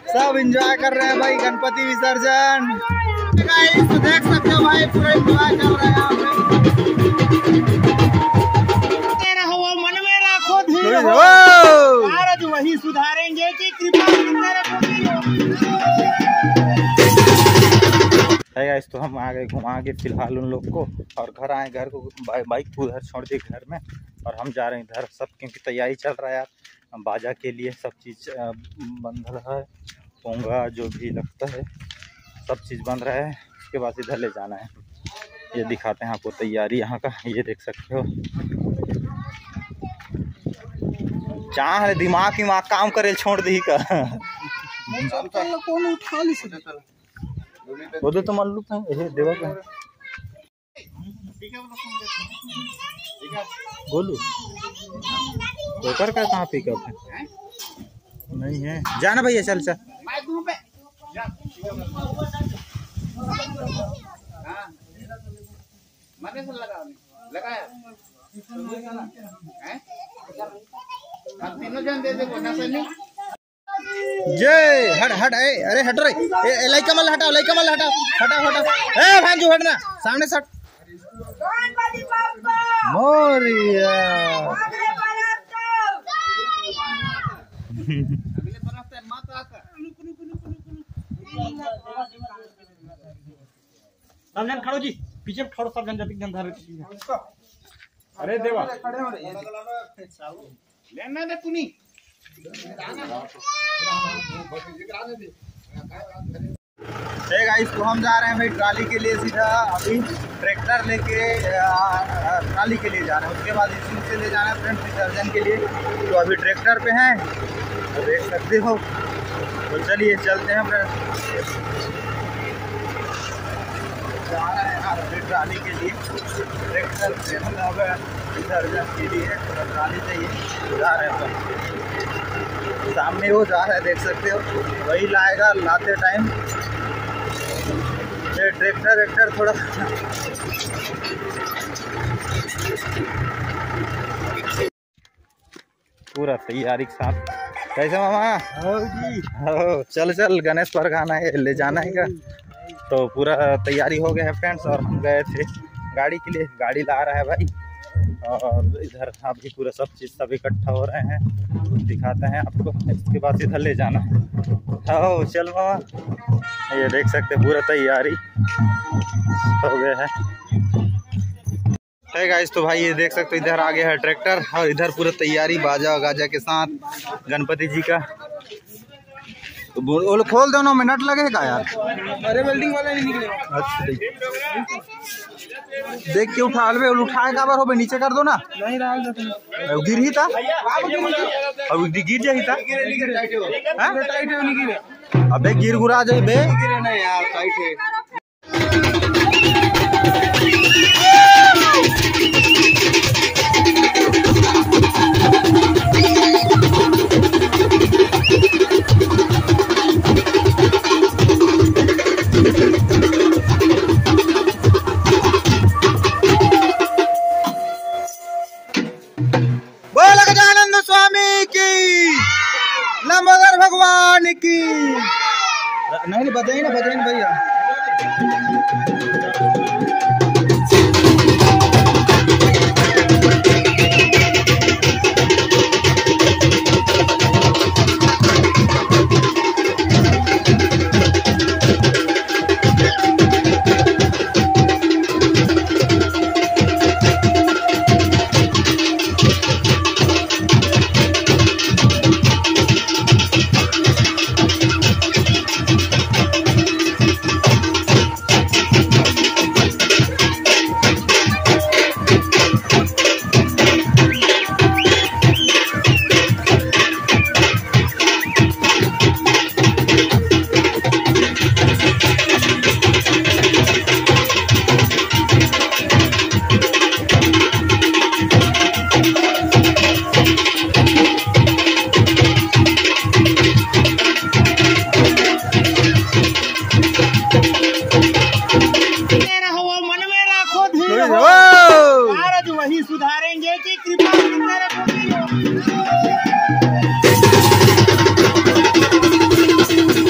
सब एंजॉय कर रहे हैं भाई गणपति विसर्जन। तो देख सकते हो भाई पूरा एंजॉय कर रहे हैं मन में राखो धीर हो, वही सुधारेंगे कि कृपा है गाइस। तो हम आ गए घुमा के फिलहाल उन लोग को और घर आए। घर को बाइक को उधर छोड़ दिए घर में और हम जा रहे हैं इधर। सब क्योंकि तैयारी चल रहा है यार, बाजा के लिए सब चीज़ बंद रहा है, पोंगा जो भी लगता है सब चीज़ बंद रहा है। उसके बाद इधर ले जाना है। ये दिखाते हैं आपको तैयारी यहाँ का, ये देख सकते हो। जहाँ है दिमाग काम करे छोड़ दी का वो तो मालूम है देवा का बोलू का कहाँ पिकअप है? नहीं है, जाना भैया चल चल। जय हट हट अरे हट रे, कमल हटाओ, कमल हटाओ, हटाओ ए भांजू हटना, सामने सट मोरिया। सब जन खड़ो जी, पीछे खड़ो सब जन, जब जन धर। अरे देवा लेना दे कुनी। गाइस तो हम जा रहे हैं भाई ट्राली के लिए, सीधा अभी ट्रैक्टर लेके ट्राली के लिए जा रहे हैं। उसके बाद इसी से ले जाना है फ्रेंड्स विसर्जन के लिए। तो अभी ट्रैक्टर पे हैं, तो देख सकते हो। तो चलिए चलते हैं फ्रेंड्स, जा रहे हैं यार अभी ट्राली के लिए। ट्रैक्टर से मतलब विसर्जन के लिए ट्राली चाहिए, जा रहे हैं। सामने वो जा रहा है, देख सकते हो, वही लाएगा लाते टाइम। ये ट्रैक्टर थोड़ा पूरा तैयारी के साथ। कैसे मामा? हो चल चल, गणेश पर गाना है, ले जाना है का। तो पूरा तैयारी हो गया है फ्रेंड्स। और हम गए थे गाड़ी के लिए, गाड़ी ला रहा है भाई। और इधर अभी पूरा सब चीज़ सब इकट्ठा हो रहे हैं, दिखाते हैं आपको। इसके बाद इधर ले जाना है। हो चल मामा, ये देख सकते हैं पूरा तैयारी हो गया है गाइस। तो भाई ये देख सकते हो इधर आगे है ट्रैक्टर और इधर पूरा तैयारी बाजा गाजा के साथ गणपति जी का। तो बोलो खोल दो, 9 मिनट लगेगा यार। अरे वेल्डिंग वाला नहीं निकलेगा। अच्छा देख के उठा ले, उठाए का बार हो, नीचे कर दो ना। नहीं गिर ही था, अब गिर जाही था। अबे गिर गुरा जाए बे यार, टाइट है। भगवान की नहीं बजाई ना भैया। वही सुधारेंगे कि कृपा की तरफ।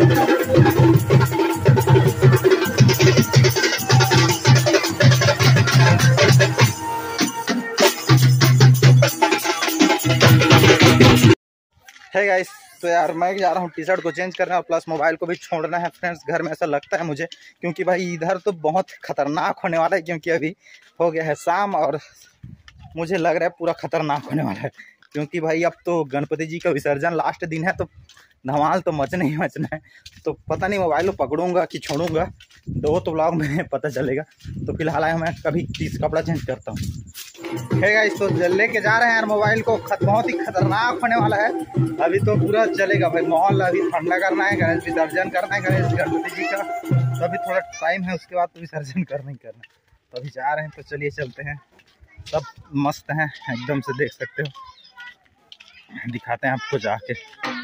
है गाइस, तो यार मैं जा रहा हूँ टी शर्ट को चेंज करना और प्लस मोबाइल को भी छोड़ना है फ्रेंड्स घर में, ऐसा लगता है मुझे, क्योंकि भाई इधर तो बहुत खतरनाक होने वाला है, क्योंकि अभी हो गया है शाम और मुझे लग रहा है पूरा खतरनाक होने वाला है, क्योंकि भाई अब तो गणपति जी का विसर्जन लास्ट दिन है, तो धमाल तो मचना ही मचना है। तो पता नहीं मोबाइल को पकड़ूंगा कि छोड़ूंगा, तो वो तो ब्लॉग में पता चलेगा। तो फिलहाल मैं कभी कपड़ा चेंज करता हूँ। है गाइस, तो लेके जा रहे हैं यार मोबाइल को, बहुत ही खतरनाक होने वाला है। अभी तो पूरा चलेगा भाई, माहौल अभी ठंडा करना है, गणेश विसर्जन करना है गणेश गणपति जी का, तो अभी थोड़ा टाइम है, उसके बाद तो विसर्जन करना ही करना। तो अभी जा रहे हैं, तो चलिए चलते हैं। सब मस्त हैं एकदम से, देख सकते हो, दिखाते हैं आपको जाके।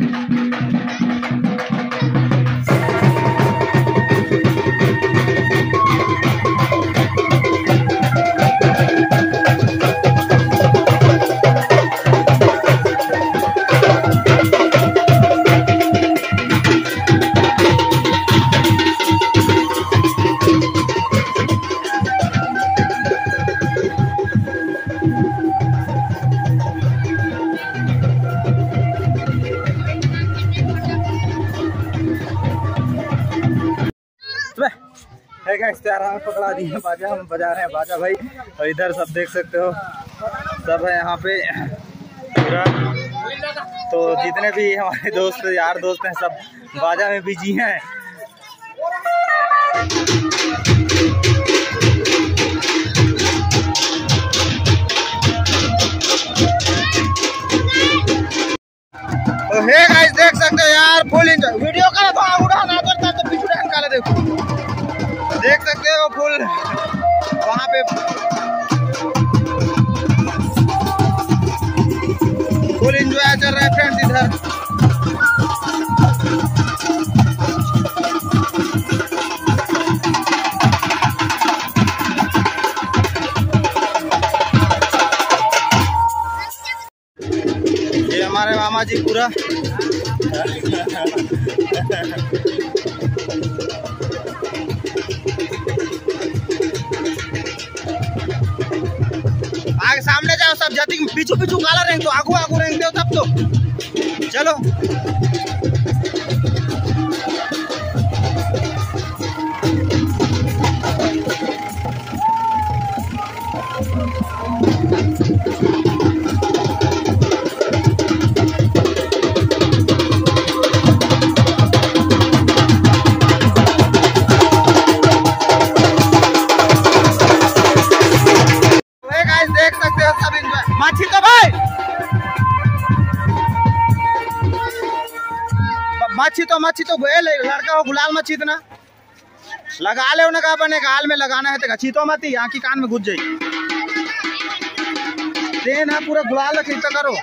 है पकड़ा दिए बाजा, हम बजा रहे हैं बाजा भाई, और इधर सब देख सकते हो सब है यहाँ पे पूरा। तो जितने भी हमारे दोस्त यार दोस्त हैं सब बाजा में बिजी हैं। तो हे गाइस देख सकते हो यार, फुल एंजॉय। वीडियो का तो उड़ा ना करता तो पिछड़े निकाले, देखो देख सकते हो फुल वहाँ पे फुल एंजॉय चल रहा है फ्रेंड्स इधर। ये हमारे मामा जी पूरा आगे सामने जाओ सब, जाती पीछू पीछू काला रेंग तो आगू आगू रेंग दो तब तो चलो। माछी तो भाई माछी तो लड़का हो गुलाल मच्छी इतना लगा ले, उन्हें कहा बने गाल में लगाना है तो चीतो मत ही यहाँ की कान में घुस जाएगी। देन है पूरा गुलाल रखी तो करो।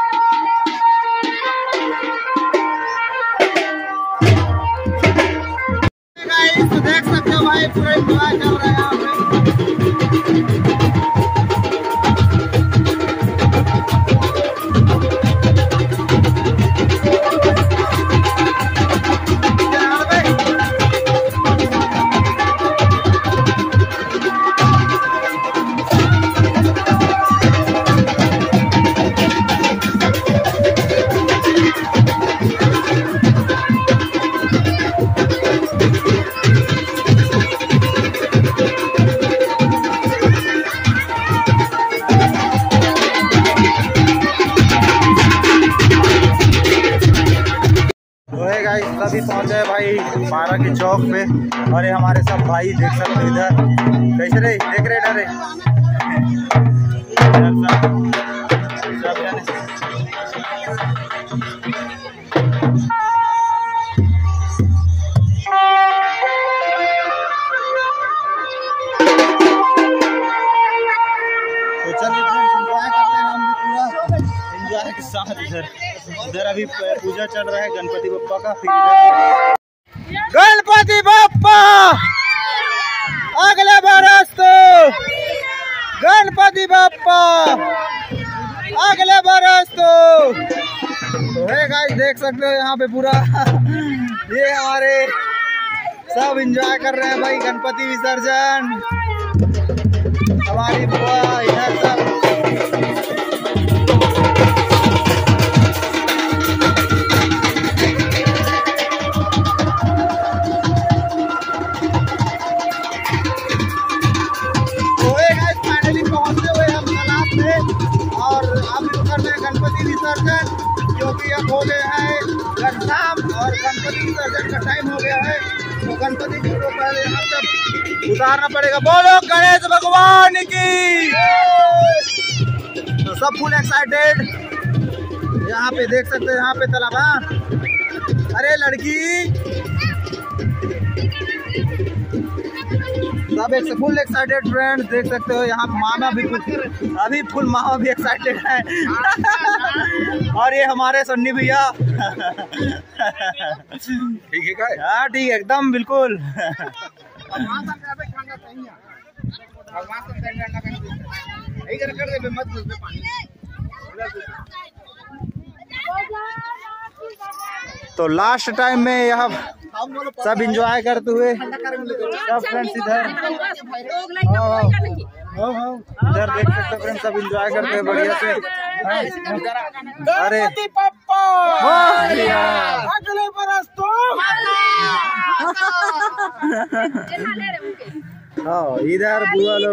तो देख सकते हो भाई पूरा इंतजार चल रहा है यहाँ पे। अभी पहुंचे भाई मारा के चौक पे, और ये हमारे सब भाई देख सकते इधर कैसे रे देख रहे डरे तो चलिए एंजॉय करते हैं हम भी पूरा एंजॉय के साथ। इधर अभी पूजा चल रहा है गणपति बप्पा का। फिर गणपति बप्पा अगले बरस तो, गणपति बप्पा अगले बरस तो है गाइस देख सकते हो यहाँ पे पूरा ये हमारे सब एंजॉय कर रहे हैं भाई गणपति विसर्जन। हमारी बुआ इधर सब फाइनली पहुंचते हुए हम तालाब में और अब कर रहे हैं गणपति विसर्जन, क्योंकि अब हो गए हैं शाम और गणपति विसर्जन का टाइम हो गया है। तो गणपति जी को पहले यहाँ सब उतारना पड़ेगा। बोलो गणेश भगवान की। तो सब फुल एक्साइटेड। यहाँ पे देख सकते हैं, यहाँ पे तालाब। अरे लड़की सब एक फुल एक्साइटेड फ्रेंड्स, देख सकते हो यहाँ मामा भी अभी फुल मामा भी एक्साइटेड है। और ये हमारे सन्नी भैया ठीक है क्या? हाँ ठीक है एकदम बिल्कुल। तो लास्ट टाइम में यह सब एंजॉय करते हुए सब फ्रेंड्स इधर देख सकते फ्रेंड्स सब एंजॉय करते हैं बढ़िया से। अरे अगले बरस तो इधर बुआ लोग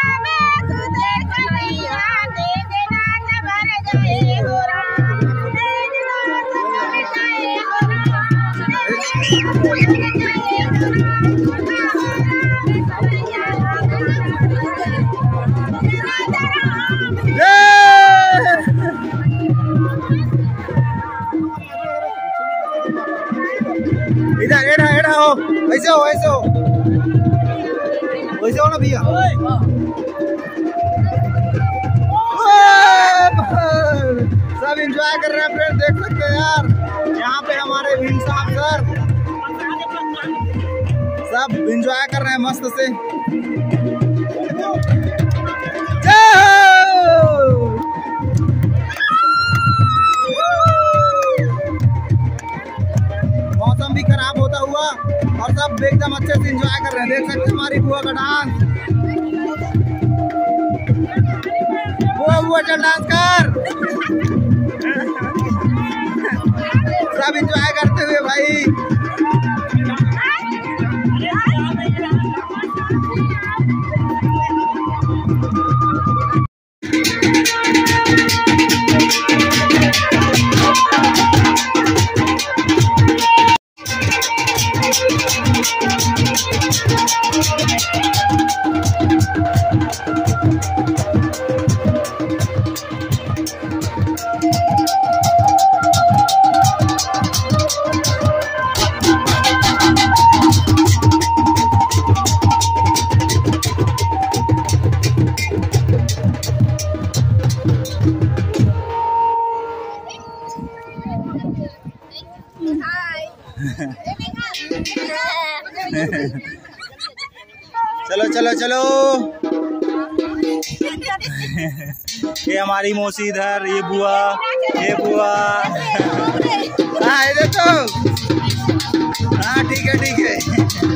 इधर एड़ा एड़ा हो, ऐसे हो ऐसे हो वैसे हो ना भैया। सब एंजॉय कर रहे हैं फ्रेंड, देख सकते हैं यार। यहाँ पे हमारे भीम साहब सर सब एंजॉय कर रहे हैं मस्त से। मौसम भी खराब होता हुआ और सब एकदम अच्छे से एंजॉय कर रहे हैं। देख सकते हैं हमारी बुआ का डांस। बुआ चल डांस कर। सब एंजॉय करते हुए भाई। चलो चलो चलो। ये हमारी मौसी इधर, ये बुआ, ये बुआ। हाँ इधर तो हाँ ठीक है ठीक है।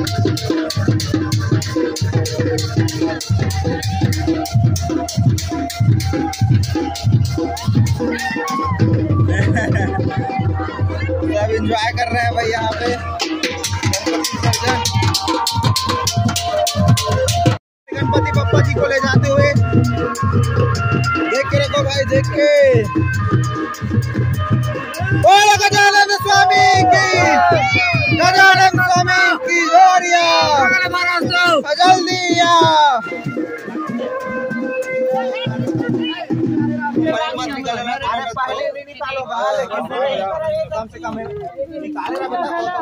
सब एंजॉय कर रहे हैं भाई यहाँ पे गणपति पप्पा जी को ले जाते हुए। देख के रखो भाई, देख के। बोलो गजानन स्वामी की, गजानन स्वामी की जोरिया जल्दी आ। कम से कम निकाले ना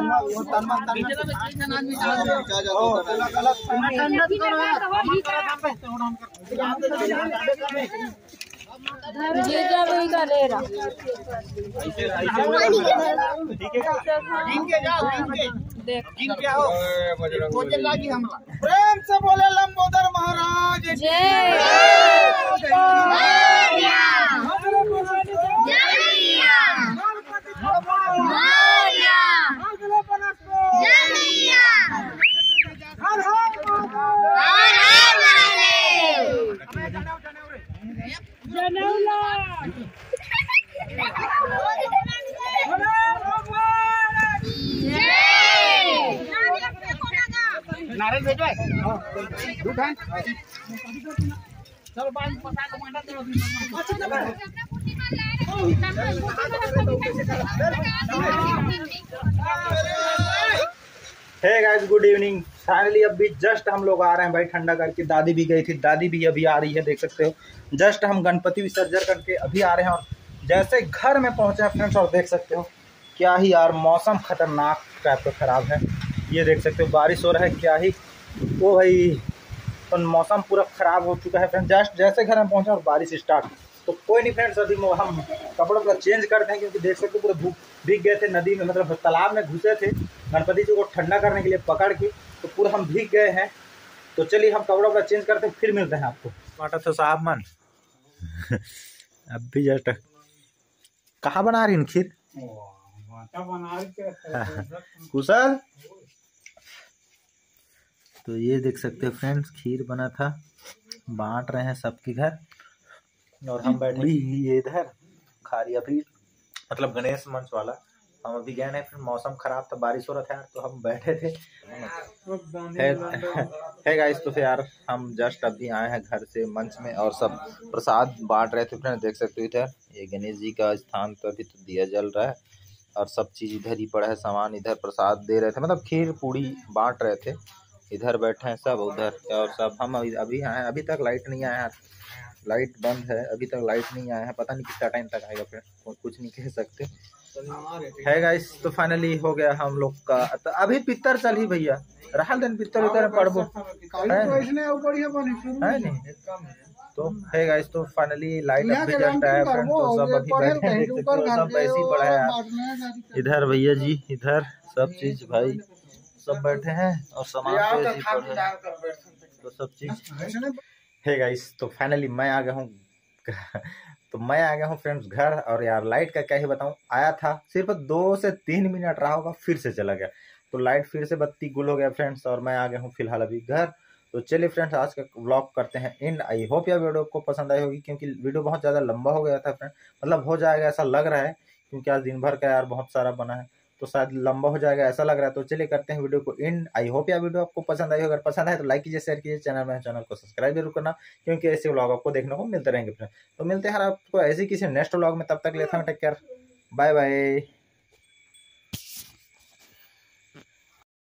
प्रेम से बोले लंबोदर महाराज जय। नारियल भेजो चलो बाल पता टमाटर hey guys, good evening. Finally अभी जस्ट हम लोग आ रहे हैं भाई, ठंडा करके। दादी भी गई थी, दादी भी अभी आ रही है, देख सकते हो। जस्ट हम गणपति विसर्जन करके अभी आ रहे हैं और जैसे घर में पहुंचे हैं फ्रेंड्स, और देख सकते हो क्या ही यार मौसम खतरनाक टाइप का खराब है। ये देख सकते हो बारिश हो रहा है, क्या ही वो भाई, तो मौसम पूरा खराब हो चुका है फ्रेंड्स। जस्ट जैसे घर में पहुंचे और बारिश स्टार्ट। तो कोई नहीं फ्रेंड्स, अभी हम कपड़ों को चेंज करते हैं, क्योंकि देख सकते हो पूरे भीग गए थे नदी में, मतलब तालाब में घुसे थे गणपति जी को ठंडा करने के लिए पकड़ के, तो पूरा हम भीग गए हैं। तो चलिए हम कपड़ों को चेंज करते हैं, फिर मिलते हैं आपको। माटा तो साहब मन अब भी जस्ट कहाँ बना रही खीर कुशल। तो ये देख सकते हो फ्रेंड्स, खीर बना था, बांट रहे हैं सबके घर। और हम बैठे ये इधर खा रही अभी, मतलब गणेश मंच वाला। हम अभी गए नहीं, फिर मौसम खराब था, बारिश हो रहा था यार, तो हम बैठे थे। है गाइस, तो फिर यार हम जस्ट अभी आए हैं घर से मंच में, और सब प्रसाद बांट रहे थे फ्रेंड्स। देख सकते हो इधर ये गणेश जी का स्थान पर अभी तो दिया जल रहा है, और सब चीज़ इधर ही पड़ा है, सामान इधर प्रसाद दे रहे थे, मतलब खीर पूड़ी बांट रहे थे। इधर बैठे हैं सब, उधर और सब। हम अभी आए, अभी तक लाइट नहीं आया है, लाइट बंद है, अभी तक लाइट नहीं आया है, पता नहीं कितना टाइम तक आएगा, फिर कुछ नहीं कह सकते है गाइस। तो फाइनली हो गया हम लोग का। तो अभी पितर चल ही भैया, रहल दिन पितर उतर पड़बो है नहीं। तो है गाइस, तो फाइनली लाइट अभी जस्ट आया फ्रेंड, तो सब अभी बैठे हैं, देख सकते हो सब वैसे ही पड़ा है यार। इधर भैया जी, इधर सब चीज भाई सब बैठे हैं, और सामान तो सब चीज है गाइस। तो फाइनली मैं आ गया हूँ तो मैं आ गया हूँ फ्रेंड्स घर। और यार लाइट का क्या ही बताऊँ, आया था सिर्फ 2 से 3 मिनट रहा होगा, फिर से चला गया। तो लाइट फिर से बत्ती गुल हो गया फ्रेंड्स, और मैं आ गया हूँ फिलहाल अभी घर। तो चलिए फ्रेंड्स, आज का व्लॉग करते हैं एंड। आई होप यह वीडियो को पसंद आई होगी, क्योंकि वीडियो बहुत ज़्यादा लंबा हो गया था फ्रेंड, मतलब हो जाएगा ऐसा लग रहा है, क्योंकि आज दिन भर का यार बहुत सारा बना है, तो शायद लंबा हो जाएगा ऐसा लग रहा है। तो चलिए करते हैं वीडियो को एंड। आई होप यह वीडियो आपको पसंद आई। अगर पसंद आए तो लाइक कीजिए, शेयर कीजिए, चैनल को सब्सक्राइब जरूर करना, क्योंकि ऐसे व्लॉग आपको देखने को मिलते रहेंगे फ्रेंड। तो मिलते हैं आपको ऐसे किसी नेक्स्ट व्लॉग में, तब तक लेता हूँ, टेक केयर, बाय बाय।